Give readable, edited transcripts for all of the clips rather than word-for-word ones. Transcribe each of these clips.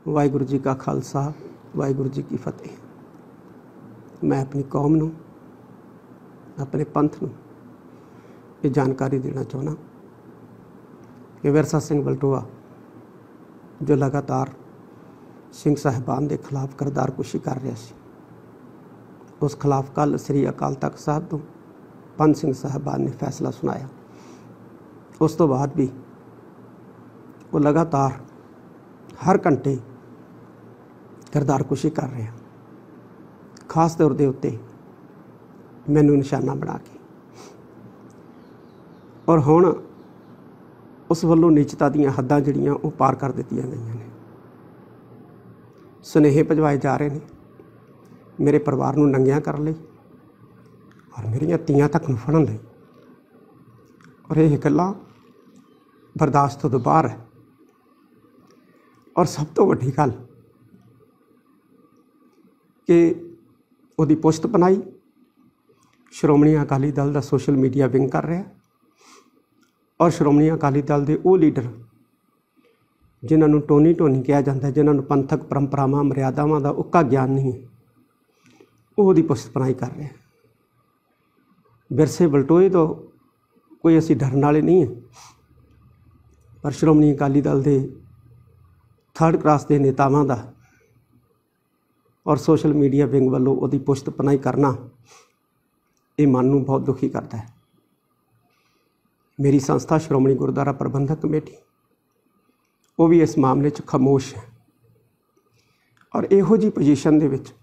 वाहिगुरू जी का खालसा वाहिगुरू जी की फतेह। मैं अपनी कौम नूं, अपने पंथ नूं ये जानकारी देना चाहना कि विरसा सिंह बलटोआ जो लगातार सिंह साहिबान के खिलाफ किरदारकुशी कर रहा सी, उस खिलाफ कल श्री अकाल तख्त साहब तो पंथ सिंह साहिबान ने फैसला सुनाया। उस तो बाद भी वो लगातार हर घंटे किरदारकुशी कर रहे हैं, खास तौर के उत्ते मैनू निशाना बना के। और हुण उस वल्लों नीचता दीयां हद्दां जिहड़ियां वो पार कर दित्तियां गईयां ने। सुनेहे भिजवाए जा रहे हैं मेरे परिवार नूं नंगियां करन लई और मेरियां धीआं तक नूं फड़न लई, और ये गल्लां बर्दाश्त तो बाहर है। और सब तो वड्डी गल कि उहदी पुश्त बनाई श्रोमणी अकाली दल का सोशल मीडिया विंग कर रहा, और श्रोमणी अकाली दल के वो लीडर जिन्होंने टोनी टोनी कहा जाता है, जिन्होंने पंथक परंपरावां मर्यादावां का उक्का ज्ञान नहीं है, वो पुश्त बनाई कर रहे हैं। विरसे बलटोए तो कोई असी डरन वाले नहीं है, पर श्रोमणी अकाली दल के थर्ड क्लास के नेतावां का और सोशल मीडिया विंग वालों वो पुश्त पनाई करना ये मन नूं बहुत दुखी करता है। मेरी संस्था श्रोमणी गुरुद्वारा प्रबंधक कमेटी वो भी इस मामले च खामोश है, और इहो जी पोजीशन दे विच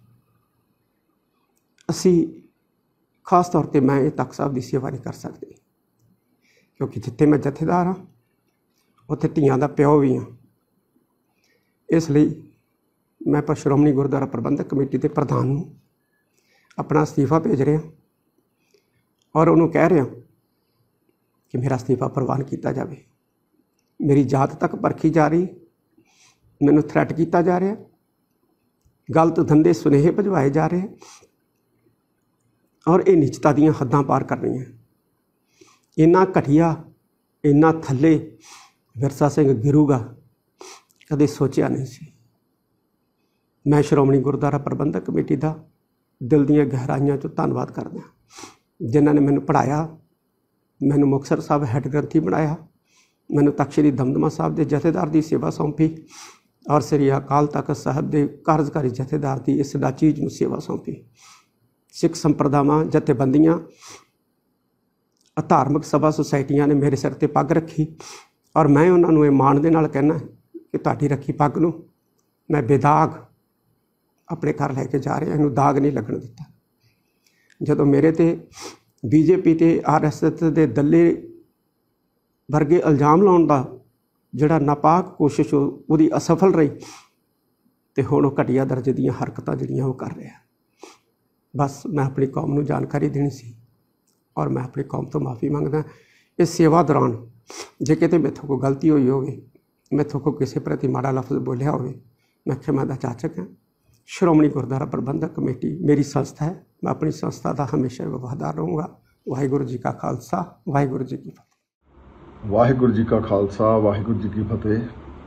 असी खास तौर पर मैं तख्त साहब की सेवा नहीं कर सकती, क्योंकि जिथे मैं जथेदार हाँ उत्थे धीआं दा प्यो भी हाँ। इसलिए मैं पर श्रोमणी गुरुद्वारा प्रबंधक कमेटी के प्रधान नूं अपना अस्तीफा भेज रहा और उन्होंने कह रहा कि मेरा अस्तीफा प्रवान किया जाए। मेरी जात तक परखी जा रही, मैनूं थ्रैट किया जा रहा, गलत धंधे सुनेहे भिजवाए जा रहे, और ये नीचता दीयां हद्दां पार कर रही हैं। इन्ना घटिया इन्ना थल्ले विरसा सिंह गिरूगा कदे सोचा नहीं सी। मैं श्रोमणी गुरुद्वारा प्रबंधक कमेटी का दिल दीयां गहराइयां चों धन्नवाद करदा, जिन्हां ने मैनूं पढ़ाया, मैनूं मुक्तसर साहब हैड ग्रंथी बनाया, मैनूं तख्त श्री दमदमा साहब के जथेदार की सेवा सौंपी, और श्री अकाल तख्त साहब के कार्यकारी जथेदार की इस चीज़ नूं सेवा सौंपी। सिख संप्रदावां जथेबंदियां धार्मिक सभा सोसाइटियां ने मेरे सिर ते पग रखी, और मैं उन्होंने ये माण दे नाल कहना कि तुहाडी रखी पग नूं मैं बेदाग अपने घर लैके जा रहा, इनू दाग नहीं लगन दिता। जदों मेरे ते बीजेपी ते RSS के दल्ले वर्गे इल्जाम लाउण दा जिहड़ा नापाक कोशिश वो असफल रही, तो हुण वो घटिया दर्जे दीयां हरकतां जिहड़ियां वो कर रहा। बस मैं अपनी कौम नूं जानकारी देनी सी, और मैं अपनी कौम तो माफ़ी मंगदा। इस सेवा दौरान जे किते मेथों कोई गलती हुई होवे, मेथों को किसी प्रति माड़ा लफ्ज़ बोलिया होवे, मैं क्षमा दा चाचक हाँ। श्रोमणी गुरुद्वारा प्रबंधक कमेटी मेरी संस्था है, मैं अपनी संस्था का हमेशा वफादार रहूँगा। वाहिगुरू जी का खालसा वाहिगुरू जी की फतेह। वाहिगुरू जी का खालसा वाहिगुरू जी की फतेह।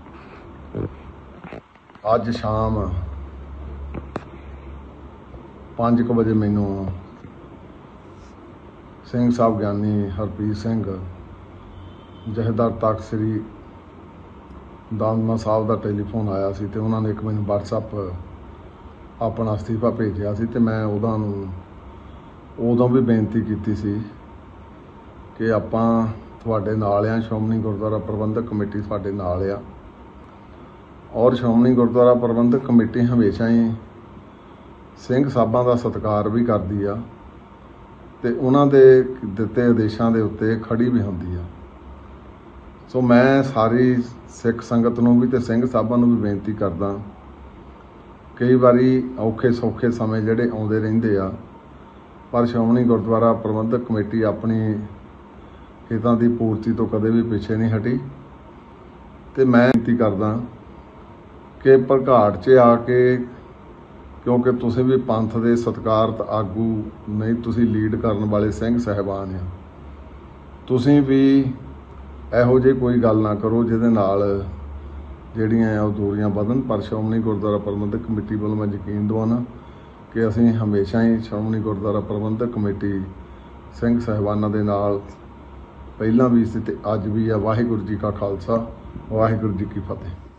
अज शाम 5 बजे मैनू सिंह साहब ज्ञानी हरप्रीत सिंह जथेदार तख्त श्री दमदमा साहब का टेलीफोन आया सी, ते उन्होंने एक मैनू WhatsApp अपना अस्तीफा भेजा सी, ते मैं उदों भी बेनती की सी कि आपां तुहाडे नाल आ, श्रोमणी गुरुद्वारा प्रबंधक कमेटी तुहाडे नाल आ, और श्रोमणी गुरुद्वारा प्रबंधक कमेटी हमेशा ही सिंह साहबां दा सत्कार भी करदी आ, ते उन्हां दे दित्ते आदेशां दे उत्ते खड़ी भी हुंदी आ। सो मैं सारी सिख संगत नूं भी ते सिंह साहबां नूं भी बेनती करदा, कई बारी औखे सौखे समय जिहड़े आउंदे रहिंदे आ, पर श्रोमणी गुरुद्वारा प्रबंधक कमेटी अपनी हितां दी पूर्ति तो कदे भी पिछे नहीं हटी। ते मैं बेनती करदा कि भड़काट 'च आके, क्योंकि तुसीं भी पंथ दे सत्कारत आगू नहीं, तुसीं लीड करन वाले सिंह साहिबान आ, तुसीं भी ਇਹੋ ਜਿਹੀ कोई गल ना करो जिहदे नाल ਜਿਹੜੀਆਂ ਆ ਉਹ ਦੂਰੀਆਂ ਵਧਣ। ਪਰ ਸ਼੍ਰੋਮਣੀ ਗੁਰਦੁਆਰਾ ਪ੍ਰਬੰਧਕ ਕਮੇਟੀ ਵੱਲੋਂ ਮੈਂ ਯਕੀਨ ਦਿਵਾਉਣਾ ਕਿ ਅਸੀਂ ਹਮੇਸ਼ਾ ਹੀ ਸ਼੍ਰੋਮਣੀ ਗੁਰਦੁਆਰਾ ਪ੍ਰਬੰਧਕ ਕਮੇਟੀ ਸਿੰਘ ਸਾਹਿਬਾਨਾਂ ਦੇ ਨਾਲ ਪਹਿਲਾਂ ਵੀ ਸੀ ਤੇ ਅੱਜ ਵੀ ਆ। ਵਾਹਿਗੁਰੂ ਜੀ ਕਾ ਖਾਲਸਾ, ਵਾਹਿਗੁਰੂ ਜੀ ਕੀ ਫਤਿਹ।